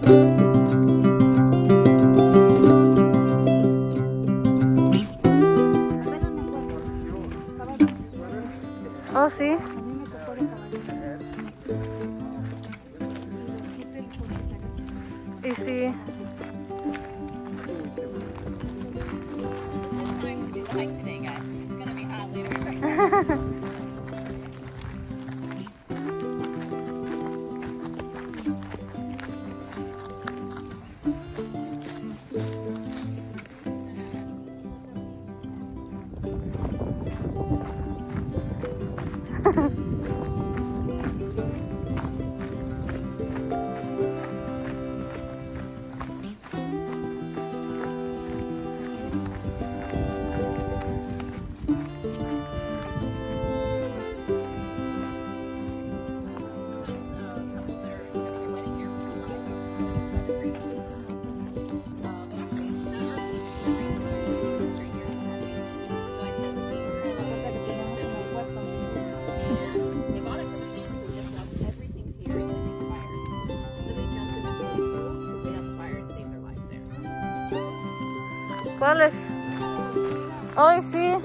Oh, sí. Y sí. Hike today, guys. It's gonna be hot later. ¿Cuáles? Ay, sí.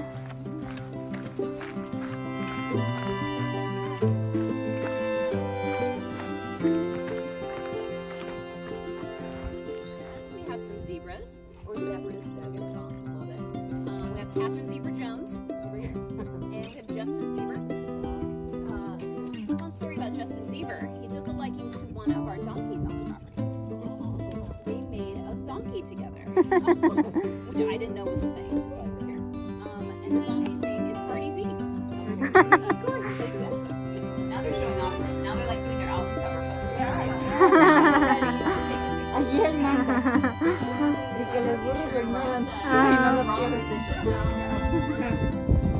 We have some zebras, or zebras, whatever you call them, a little bit. We have Captain Zebra Jones over here, and we have Justin Zebra. Fun story about Justin Zebra. He took a liking to one of our donkeys on the property. They made a zonkey together, which I didn't know was a thing. And the zonkey's name is Birdie Z. Of course, exactly. Now they're showing off. Now they're like doing their album cover photo. Allí el mango. Y que les burros lo ignoran. Y no lo quieren.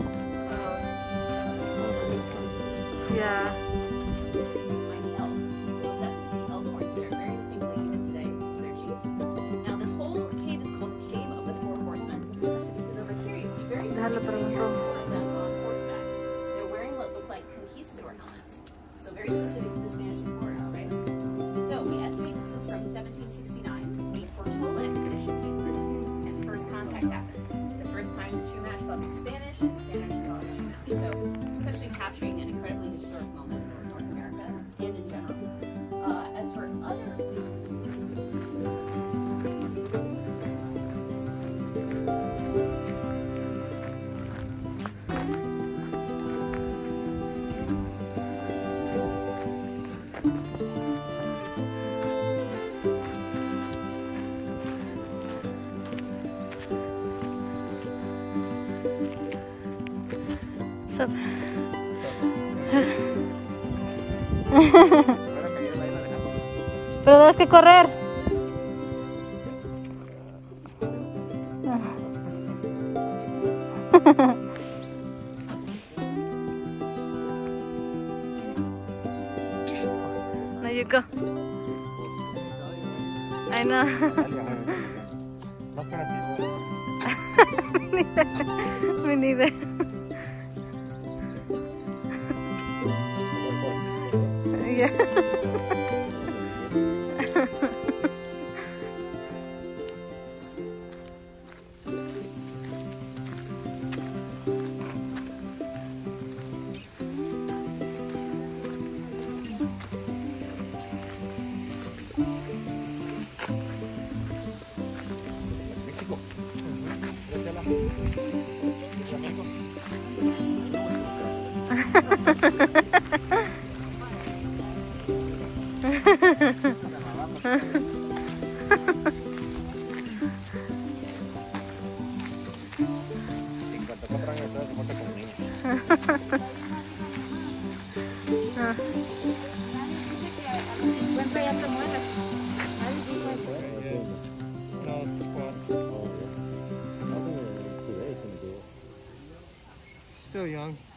Yeah. Mighty elk. So you'll definitely see elk horns there very distinctly even today for their chief. Now this whole cave is called the Cave of the Four Horsemen. Because over here you see very distinct figures of them on horseback. They're wearing what look like conquistador helmets. So very specific to the Spanish explorers, right? So we estimate this is from 1769, when the Portola expedition came through, and first contact happened. The first time the Chumash saw the Spanish, and the Spanish saw the Chumash. So it's actually capturing an incredibly historic moment for North America and in general. As for other Pero debes que correr. There you go. I know. Me neither. Yeah. Still young.